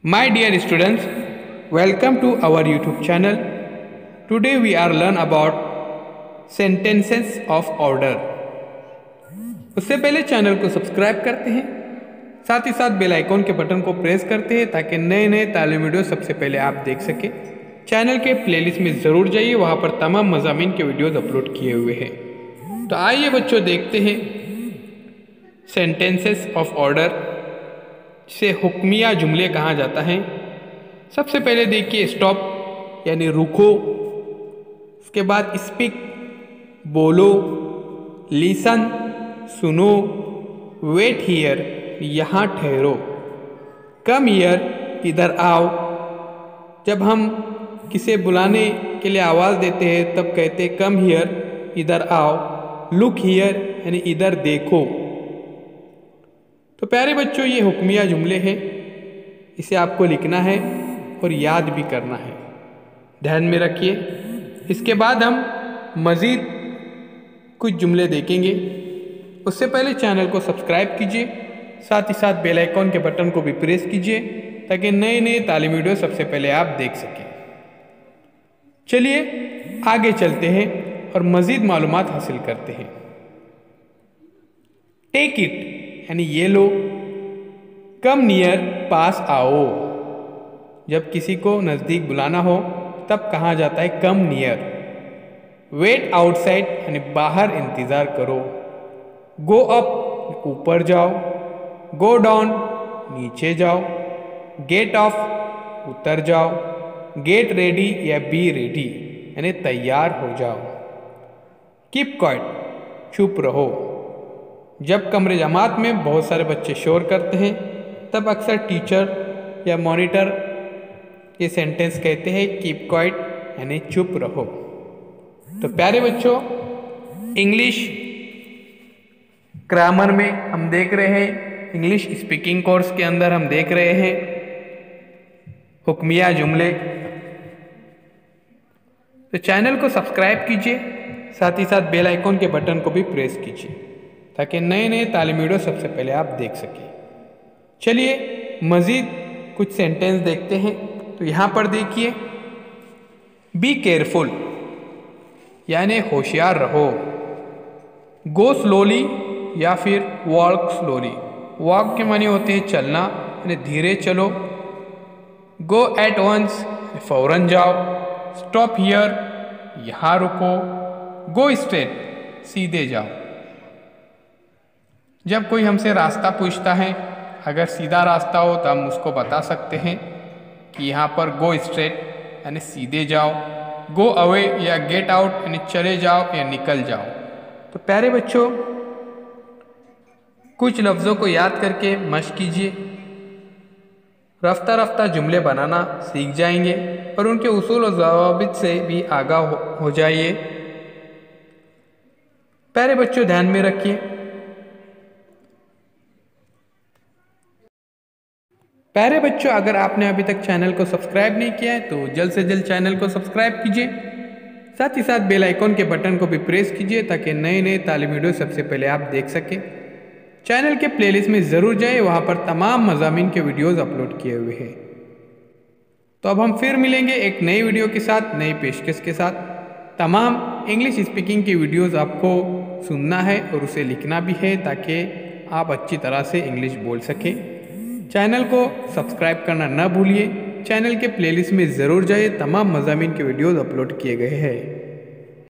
My dear students, welcome to our YouTube channel. Today we are learn about sentences of order. उससे पहले channel को subscribe करते हैं, साथ ही साथ बेल आइकॉन के बटन को प्रेस करते हैं ताकि नए नए तालीम वीडियो सबसे पहले आप देख सकें। चैनल के प्लेलिस्ट में ज़रूर जाइए, वहाँ पर तमाम मज़ामीन के वीडियोज़ अपलोड किए हुए हैं। तो आइए बच्चों देखते हैं सेंटेंसेस ऑफ ऑर्डर से हुक्मिया जुमले कहा जाता है। सबसे पहले देखिए स्टॉप यानी रुको, उसके बाद स्पीक बोलो, लिसन सुनो, वेट हियर यहाँ ठहरो, कम हियर इधर आओ। जब हम किसे बुलाने के लिए आवाज़ देते हैं तब कहते कम हियर इधर आओ, लुक हियर यानी इधर देखो। तो प्यारे बच्चों, ये हुक्मिया जुमले हैं, इसे आपको लिखना है और याद भी करना है, ध्यान में रखिए। इसके बाद हम मज़ीद कुछ जुमले देखेंगे। उससे पहले चैनल को सब्सक्राइब कीजिए, साथ ही साथ बेल आइकॉन के बटन को भी प्रेस कीजिए ताकि नए नए तालीमी वीडियो सबसे पहले आप देख सकें। चलिए आगे चलते हैं और मज़ीद मालूमात हासिल करते हैं। टेक इट यानी ये लो, कम नियर पास आओ। जब किसी को नज़दीक बुलाना हो तब कहा जाता है कम नियर। वेट आउटसाइड यानी बाहर इंतज़ार करो। गो अप ऊपर जाओ, गो डाउन नीचे जाओ, गेट ऑफ उतर जाओ, गेट रेडी या बी रेडी यानी तैयार हो जाओ। कीप क्वाइट चुप रहो। जब कमरे जमात में बहुत सारे बच्चे शोर करते हैं तब अक्सर टीचर या मॉनिटर ये सेंटेंस कहते हैं कीप क्वाइट यानी चुप रहो। तो प्यारे बच्चों, इंग्लिश ग्रामर में हम देख रहे हैं, इंग्लिश स्पीकिंग कोर्स के अंदर हम देख रहे हैं हुक्मिया जुमले। तो चैनल को सब्सक्राइब कीजिए, साथ ही साथ बेल आइकॉन के बटन को भी प्रेस कीजिए ताकि नए नए तालीमी वीडियो सबसे पहले आप देख सकें। चलिए मज़ीद कुछ सेंटेंस देखते हैं। तो यहाँ पर देखिए, बी केयरफुल यानी होशियार रहो। गो स्लोली या फिर वॉक स्लोली। वॉक के माने होते हैं चलना यानी धीरे चलो। गो एट वंस फौरन जाओ। स्टॉप हियर यहाँ रुको। गो स्ट्रेट सीधे जाओ। जब कोई हमसे रास्ता पूछता है, अगर सीधा रास्ता हो तो हम उसको बता सकते हैं कि यहाँ पर गो स्ट्रेट यानी सीधे जाओ। गो अवे या गेट आउट यानी चले जाओ या निकल जाओ। तो प्यारे बच्चों, कुछ लफ्ज़ों को याद करके मश्क कीजिए। रफ्ता रफ्ता जुमले बनाना सीख जाएंगे और उनके उसूल और ज़वाबित से भी आगाह हो जाइए। प्यारे बच्चों, ध्यान में रखिए, प्यारे बच्चों, अगर आपने अभी तक चैनल को सब्सक्राइब नहीं किया है तो जल्द से जल्द चैनल को सब्सक्राइब कीजिए, साथ ही साथ बेल आइकॉन के बटन को भी प्रेस कीजिए ताकि नए नए तालीमी वीडियो सबसे पहले आप देख सकें। चैनल के प्लेलिस्ट में ज़रूर जाइए, वहाँ पर तमाम मज़ामीन के वीडियोज़ अपलोड किए हुए हैं। तो अब हम फिर मिलेंगे एक नई वीडियो के साथ, नई पेशकश के साथ। तमाम इंग्लिश स्पीकिंग की वीडियोज़ आपको सुनना है और उसे लिखना भी है ताकि आप अच्छी तरह से इंग्लिश बोल सकें। चैनल को सब्सक्राइब करना न भूलिए। चैनल के प्लेलिस्ट में ज़रूर जाइए, तमाम मज़ामीन के वीडियोज़ अपलोड किए गए हैं।